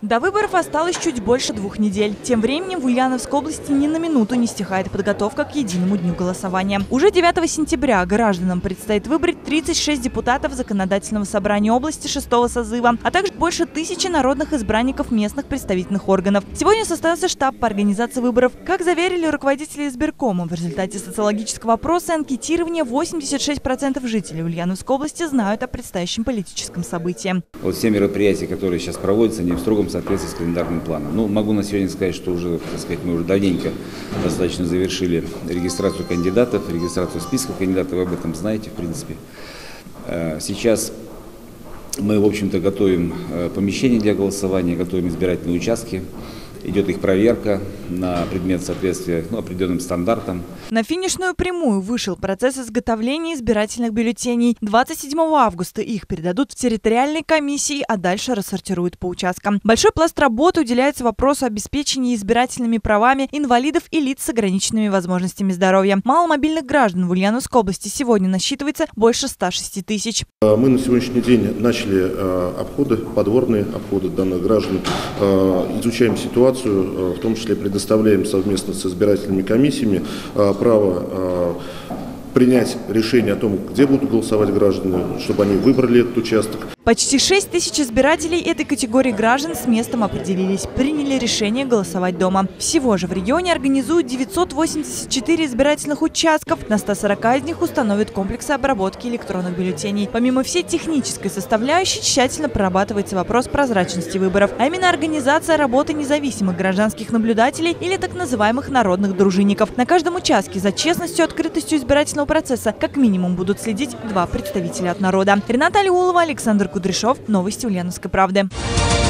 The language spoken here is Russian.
До выборов осталось чуть больше 2 недель. Тем временем в Ульяновской области ни на минуту не стихает подготовка к единому дню голосования. Уже 9 сентября гражданам предстоит выбрать 36 депутатов Законодательного собрания области 6-го созыва, а также больше 1000 народных избранников местных представительных органов. Сегодня состоялся штаб по организации выборов. Как заверили руководители избиркома, в результате социологического опроса и анкетирования 86% жителей Ульяновской области знают о предстоящем политическом событии. Вот все мероприятия, которые сейчас проводятся, они в строгом соответствии с календарным планом. Ну, могу на сегодня сказать, что уже, мы уже давненько достаточно завершили регистрацию кандидатов, регистрацию списков кандидатов, вы об этом знаете, в принципе. Сейчас мы, в общем-то, готовим помещения для голосования, готовим избирательные участки. Идет их проверка на предмет соответствия определенным стандартам. На финишную прямую вышел процесс изготовления избирательных бюллетеней. 27 августа их передадут в территориальные комиссии, а дальше рассортируют по участкам. Большой пласт работы уделяется вопросу обеспечения избирательными правами инвалидов и лиц с ограниченными возможностями здоровья. Маломобильных граждан в Ульяновской области сегодня насчитывается больше 106 тысяч. Мы на сегодняшний день начали обходы, подворные обходы данных граждан, изучаем ситуацию, в том числе предоставляем совместно с избирательными комиссиями право принять решение о том, где будут голосовать граждане, чтобы они выбрали этот участок. Почти 6 тысяч избирателей этой категории граждан с местом определились, приняли решение голосовать дома. Всего же в регионе организуют 984 избирательных участков. На 140 из них установят комплексы обработки электронных бюллетеней. Помимо всей технической составляющей, тщательно прорабатывается вопрос прозрачности выборов, а именно организация работы независимых гражданских наблюдателей или так называемых народных дружинников. На каждом участке за честностью и открытостью избирательного процесса как минимум будут следить 2 представителя от народа. Рената Алиулова, Александр Кудряшов. Новости Ульяновской правды.